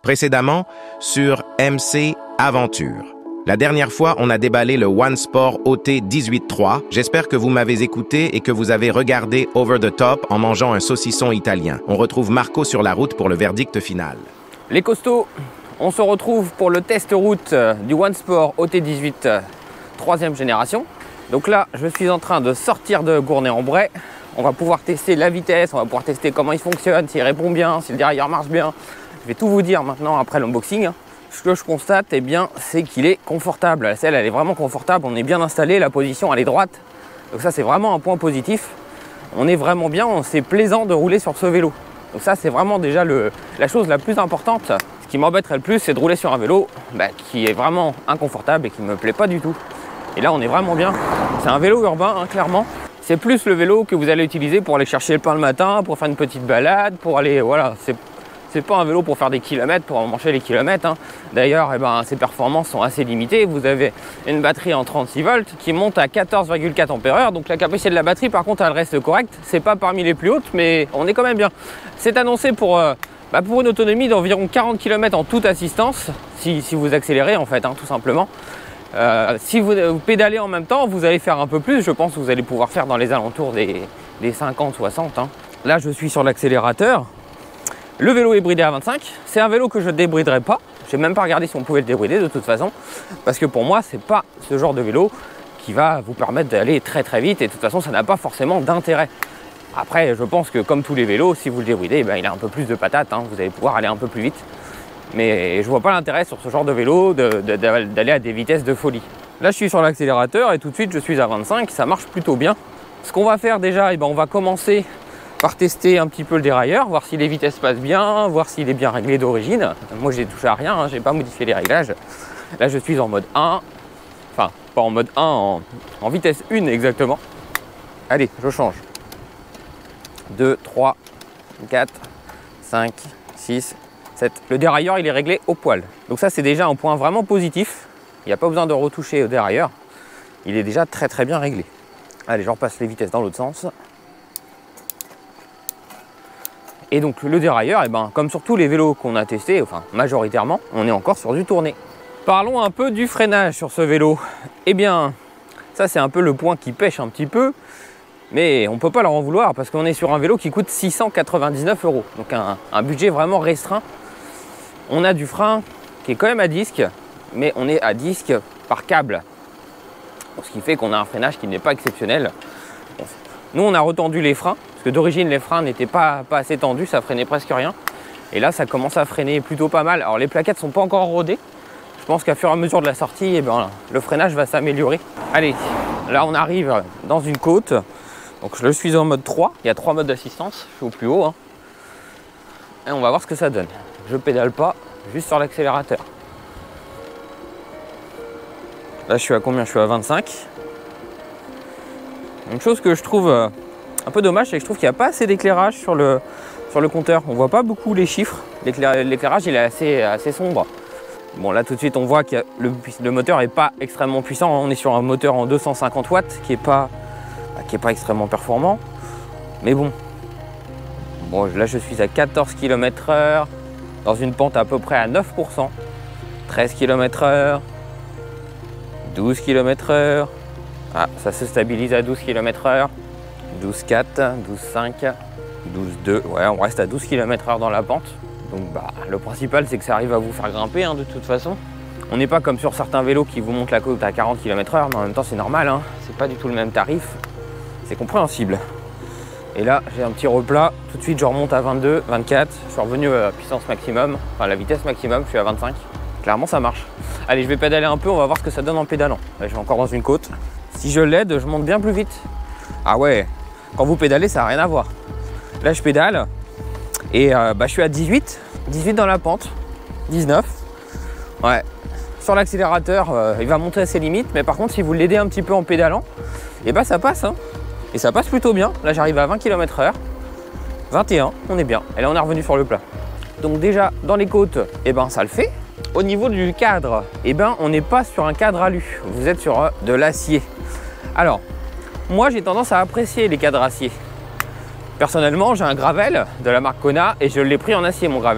Précédemment, sur MC Aventure. La dernière fois, on a déballé le OneSport OT 18.3. J'espère que vous m'avez écouté et que vous avez regardé Over the Top en mangeant un saucisson italien. On retrouve Marco sur la route pour le verdict final. Les costauds, on se retrouve pour le test route du OneSport OT 18 3e génération. Donc là, je suis en train de sortir de Gournay-en-Bray. On va pouvoir tester la vitesse, on va pouvoir tester comment il fonctionne, s'il répond bien, si le dérailleur marche bien. Je vais tout vous dire maintenant après l'unboxing. Ce que je constate, eh bien, c'est qu'il est confortable. La selle, elle est vraiment confortable, on est bien installé, la position, elle est droite. Donc ça, c'est vraiment un point positif. On est vraiment bien, c'est plaisant de rouler sur ce vélo. Donc ça, c'est vraiment déjà la chose la plus importante. Ce qui m'embêterait le plus, c'est de rouler sur un vélo qui est vraiment inconfortable et qui ne me plaît pas du tout. Et là, on est vraiment bien. C'est un vélo urbain, hein, clairement. C'est plus le vélo que vous allez utiliser pour aller chercher le pain le matin, pour faire une petite balade, pour aller, voilà, c'est pas un vélo pour faire des kilomètres, pour marcher les kilomètres. Hein. D'ailleurs, ses performances sont assez limitées. Vous avez une batterie en 36 volts qui monte à 14,4 ampères. Donc la capacité de la batterie, par contre, elle reste correcte. C'est pas parmi les plus hautes, mais on est quand même bien. C'est annoncé pour une autonomie d'environ 40 km en toute assistance, si vous accélérez en fait, hein, tout simplement. Si vous pédalez en même temps, vous allez faire un peu plus. Je pense que vous allez pouvoir faire dans les alentours des 50-60. Hein. Là, je suis sur l'accélérateur. Le vélo est bridé à 25. C'est un vélo que je ne débriderai pas. Je n'ai même pas regardé si on pouvait le débrider de toute façon. Parce que pour moi, c'est pas ce genre de vélo qui va vous permettre d'aller très très vite. Et de toute façon, ça n'a pas forcément d'intérêt. Après, je pense que comme tous les vélos, si vous le débridez, il a un peu plus de patates. Hein. Vous allez pouvoir aller un peu plus vite. Mais je vois pas l'intérêt sur ce genre de vélo d'aller à des vitesses de folie. Là, je suis sur l'accélérateur et tout de suite, je suis à 25. Ça marche plutôt bien. Ce qu'on va faire déjà, on va commencer par tester un petit peu le dérailleur, voir si les vitesses passent bien, voir s'il est bien réglé d'origine. Moi, j'ai touché à rien, hein, j'ai pas modifié les réglages. Là, je suis en mode 1, enfin, pas en mode 1, en vitesse 1 exactement. Allez, je change. 2, 3, 4, 5, 6, 7. Le dérailleur, il est réglé au poil. Donc ça, c'est déjà un point vraiment positif. Il n'y a pas besoin de retoucher au dérailleur. Il est déjà très très bien réglé. Allez, je repasse les vitesses dans l'autre sens. Et donc le dérailleur, comme sur tous les vélos qu'on a testés, enfin majoritairement, on est encore sur du tourné. Parlons un peu du freinage sur ce vélo. Eh bien, ça c'est un peu le point qui pêche un petit peu, mais on ne peut pas leur en vouloir parce qu'on est sur un vélo qui coûte 699 €. Donc un budget vraiment restreint. On a du frein qui est quand même à disque, mais on est à disque par câble. Donc, ce qui fait qu'on a un freinage qui n'est pas exceptionnel. Nous, on a retendu les freins, parce que d'origine, les freins n'étaient pas assez tendus, ça freinait presque rien. Et là, ça commence à freiner plutôt pas mal. Alors, les plaquettes ne sont pas encore rodées. Je pense qu'à fur et à mesure de la sortie, le freinage va s'améliorer. Allez, là, on arrive dans une côte. Donc, je suis en mode 3. Il y a 3 modes d'assistance. Je suis au plus haut. Hein. Et on va voir ce que ça donne. Je pédale pas, juste sur l'accélérateur. Là, je suis à combien? Je suis à 25. Une chose que je trouve un peu dommage, c'est que je trouve qu'il n'y a pas assez d'éclairage sur le compteur. On ne voit pas beaucoup les chiffres. L'éclairage, il est assez sombre. Bon, là, tout de suite, on voit que le moteur n'est pas extrêmement puissant. On est sur un moteur en 250 watts qui n'est pas extrêmement performant. Mais bon. Bon, là, je suis à 14 km/h dans une pente à peu près à 9%. 13 km/h. 12 km/h. Ah, ça se stabilise à 12 km/h, 12,4, 12,5, 12,2. Ouais, on reste à 12 km/h dans la pente. Donc le principal, c'est que ça arrive à vous faire grimper hein, de toute façon. On n'est pas comme sur certains vélos qui vous montent la côte à 40 km/h, mais en même temps, c'est normal. Hein. C'est pas du tout le même tarif. C'est compréhensible. Et là, j'ai un petit replat. Tout de suite, je remonte à 22, 24. Je suis revenu à la puissance maximum, enfin la vitesse maximum, je suis à 25. Clairement, ça marche. Allez, je vais pédaler un peu, on va voir ce que ça donne en pédalant. Là, je suis encore dans une côte. Si je l'aide, je monte bien plus vite. Ah ouais, quand vous pédalez, ça n'a rien à voir. Là, je pédale et je suis à 18 dans la pente, 19. Ouais, sur l'accélérateur, il va monter à ses limites, mais par contre, si vous l'aidez un petit peu en pédalant, ça passe. Hein. Et ça passe plutôt bien. Là, j'arrive à 20 km/h, 21, on est bien. Et là, on est revenu sur le plat. Donc déjà, dans les côtes, ça le fait. Au niveau du cadre, on n'est pas sur un cadre alu. Vous êtes sur de l'acier. Alors, moi, j'ai tendance à apprécier les cadres acier. Personnellement, j'ai un Gravel de la marque Kona et je l'ai pris en acier, mon Gravel.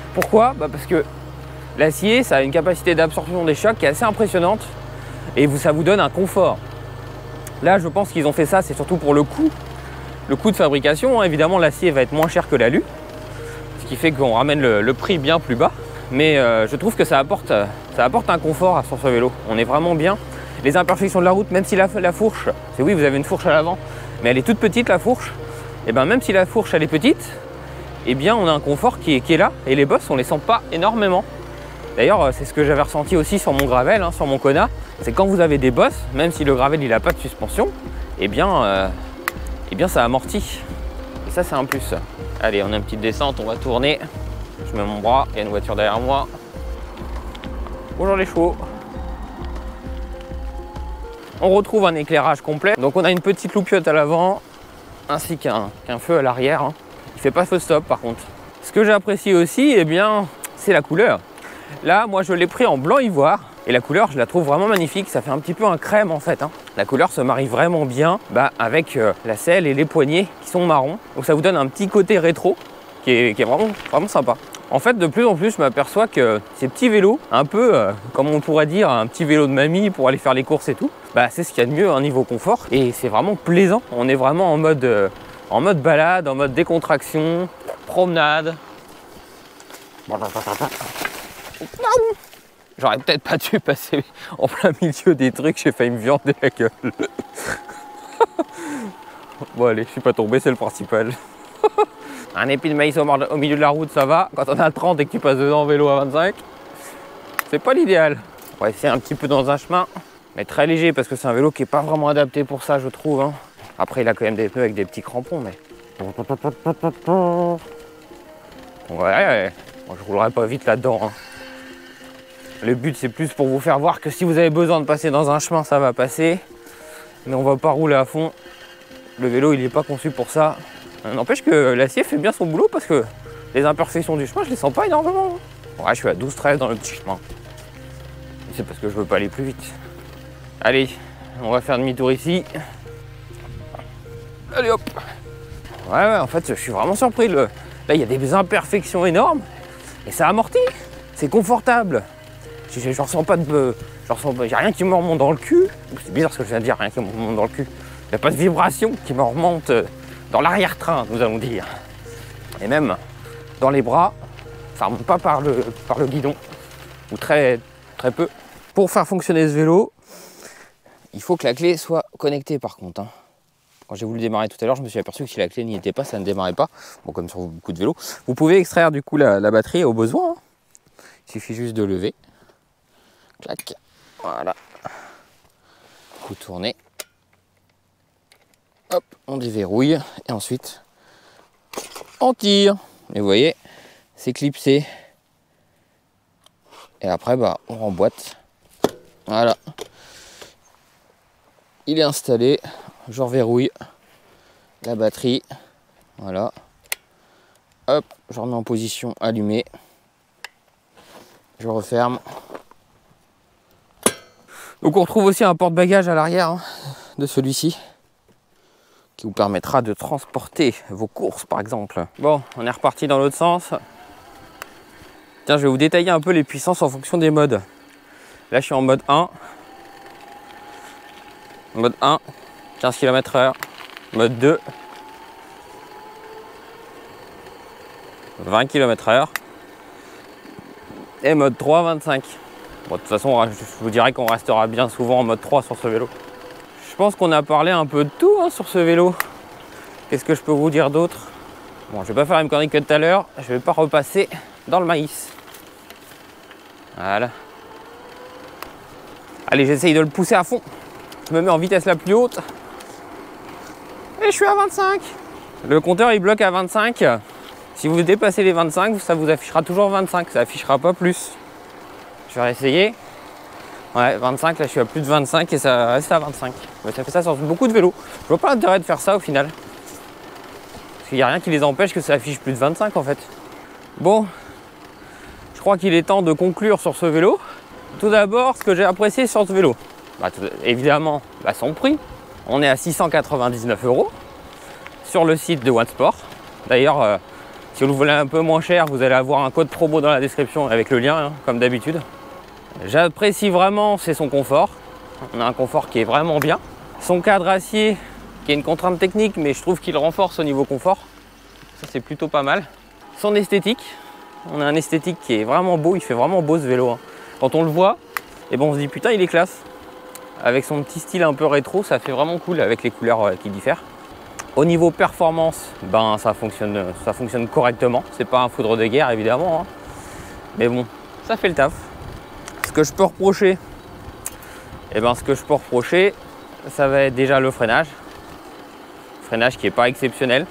Pourquoi? Parce que l'acier, ça a une capacité d'absorption des chocs qui est assez impressionnante et ça vous donne un confort. Là, je pense qu'ils ont fait ça, c'est surtout pour le coût de fabrication. Évidemment, l'acier va être moins cher que l'alu, ce qui fait qu'on ramène le prix bien plus bas. Mais je trouve que ça apporte un confort sur ce vélo. On est vraiment bien. Les imperfections de la route, même si la fourche, c'est oui, vous avez une fourche à l'avant, mais elle est toute petite la fourche. Et bien même si la fourche elle est petite, et bien on a un confort qui est là. Et les bosses, on les sent pas énormément. D'ailleurs, c'est ce que j'avais ressenti aussi sur mon gravel, sur mon Kona. C'est quand vous avez des bosses, même si le gravel il n'a pas de suspension, et bien ça amortit. Et ça c'est un plus. Allez, on a une petite descente, on va tourner. Je mets mon bras, il y a une voiture derrière moi. Bonjour les chevaux. On retrouve un éclairage complet. Donc on a une petite loupiote à l'avant, ainsi qu'un feu à l'arrière. Il fait pas feu stop par contre. Ce que j'apprécie aussi, eh bien, c'est la couleur. Là, moi je l'ai pris en blanc ivoire. Et la couleur, je la trouve vraiment magnifique. Ça fait un petit peu un crème en fait. La couleur se marie vraiment bien avec la selle et les poignées qui sont marrons. Donc ça vous donne un petit côté rétro qui est vraiment sympa. En fait, de plus en plus, je m'aperçois que ces petits vélos, un peu comme on pourrait dire un petit vélo de mamie pour aller faire les courses et tout, c'est ce qu'il y a de mieux niveau confort. Et c'est vraiment plaisant. On est vraiment en mode balade, en mode décontraction, promenade. J'aurais peut-être pas dû passer en plein milieu des trucs, j'ai failli me viander la gueule. Bon allez, je suis pas tombé, c'est le principal. Un épi de maïs au milieu de la route, ça va. Quand on a 30 et que tu passes dedans en vélo à 25, c'est pas l'idéal. On va essayer un petit peu dans un chemin, mais très léger parce que c'est un vélo qui est pas vraiment adapté pour ça, je trouve. Après, il a quand même des pneus avec des petits crampons, mais... Ouais, moi, je roulerai pas vite là-dedans. Le but, c'est plus pour vous faire voir que si vous avez besoin de passer dans un chemin, ça va passer. Mais on va pas rouler à fond. Le vélo, il n'est pas conçu pour ça. N'empêche que l'acier fait bien son boulot parce que les imperfections du chemin, je les sens pas énormément. Ouais, je suis à 12-13 dans le petit chemin. C'est parce que je veux pas aller plus vite. Allez, on va faire demi-tour ici. Allez hop. Ouais, en fait, je suis vraiment surpris. Là, il y a des imperfections énormes et ça amortit. C'est confortable. Je ressens pas de... J'ai rien qui me remonte dans le cul. C'est bizarre ce que je viens de dire, rien qui me remonte dans le cul. Il n'y a pas de vibration qui me remonte dans l'arrière-train, nous allons dire. Et même dans les bras, ça ne remonte pas par le guidon, ou très peu. Pour faire fonctionner ce vélo, il faut que la clé soit connectée par contre. Quand j'ai voulu démarrer tout à l'heure, je me suis aperçu que si la clé n'y était pas, ça ne démarrait pas. Bon, comme sur beaucoup de vélos. Vous pouvez extraire du coup la batterie au besoin. Il suffit juste de lever. Clac. Voilà. Coup tourné. Hop, on déverrouille. Et ensuite, on tire. Et vous voyez, c'est clipsé. Et après, on remboîte. Voilà. Il est installé. Je reverrouille la batterie. Voilà. Hop, je remets en position allumée. Je referme. Donc on retrouve aussi un porte-bagages à l'arrière de celui-ci qui vous permettra de transporter vos courses par exemple. Bon, on est reparti dans l'autre sens. Tiens, je vais vous détailler un peu les puissances en fonction des modes. Là, je suis en mode 1. Mode 1, 15 km/h. Mode 2, 20 km/h. Et mode 3, 25. Bon, de toute façon, je vous dirais qu'on restera bien souvent en mode 3 sur ce vélo. Je pense qu'on a parlé un peu de tout sur ce vélo. Qu'est-ce que je peux vous dire d'autre? Bon, je vais pas faire la même connerie que tout à l'heure. Je vais pas repasser dans le maïs. Voilà. Allez, j'essaye de le pousser à fond. Je me mets en vitesse la plus haute. Et je suis à 25. Le compteur, il bloque à 25. Si vous dépassez les 25, ça vous affichera toujours 25. Ça affichera pas plus. Je vais réessayer. Ouais, 25, là je suis à plus de 25 et ça reste à 25. Mais ça fait ça sur beaucoup de vélos. Je vois pas l'intérêt de faire ça au final. Parce qu'il n'y a rien qui les empêche que ça affiche plus de 25 en fait. Bon, je crois qu'il est temps de conclure sur ce vélo. Tout d'abord, ce que j'ai apprécié sur ce vélo. Évidemment, son prix. On est à 699 € sur le site de OneSport. D'ailleurs, Si vous le voulez un peu moins cher, vous allez avoir un code promo dans la description avec le lien, hein, comme d'habitude. J'apprécie vraiment, c'est son confort. On a un confort qui est vraiment bien. Son cadre acier, qui est une contrainte technique, mais je trouve qu'il renforce au niveau confort. Ça, c'est plutôt pas mal. Son esthétique, on a un esthétique qui est vraiment beau, il fait vraiment beau ce vélo, hein. Quand on le voit, et bon, on se dit putain, il est classe. Avec son petit style un peu rétro, ça fait vraiment cool avec les couleurs qui diffèrent. Au niveau performance, ben ça fonctionne correctement. C'est pas un foudre de guerre évidemment, hein. Mais bon, ça fait le taf. Ce que je peux reprocher, ça va être déjà le freinage. Freinage qui est pas exceptionnel.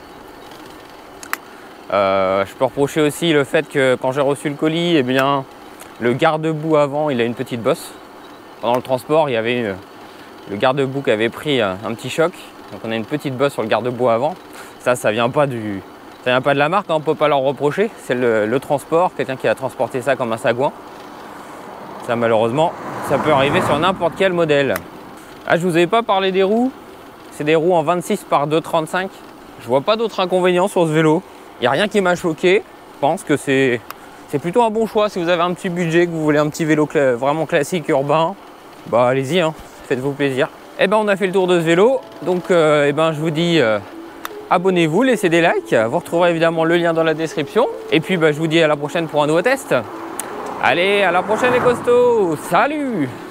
Je peux reprocher aussi le fait que quand j'ai reçu le colis, eh bien, le garde-boue avant, il a une petite bosse. Pendant le transport, il y avait le garde-boue qui avait pris un petit choc. Donc on a une petite bosse sur le garde-boue avant. Ça vient pas de la marque, hein, on ne peut pas leur reprocher. C'est le transport, quelqu'un qui a transporté ça comme un sagouin. Ça malheureusement, ça peut arriver sur n'importe quel modèle. Ah, je vous avais pas parlé des roues. C'est des roues en 26 par 2,35. Je vois pas d'autres inconvénients sur ce vélo. Il n'y a rien qui m'a choqué. Je pense que c'est plutôt un bon choix si vous avez un petit budget, que vous voulez un petit vélo vraiment classique, urbain. Bah allez-y, hein, faites-vous plaisir. Et ben on a fait le tour de ce vélo. Donc je vous dis abonnez-vous, laissez des likes. Vous retrouverez évidemment le lien dans la description. Et puis je vous dis à la prochaine pour un nouveau test. Allez, à la prochaine les costauds. Salut!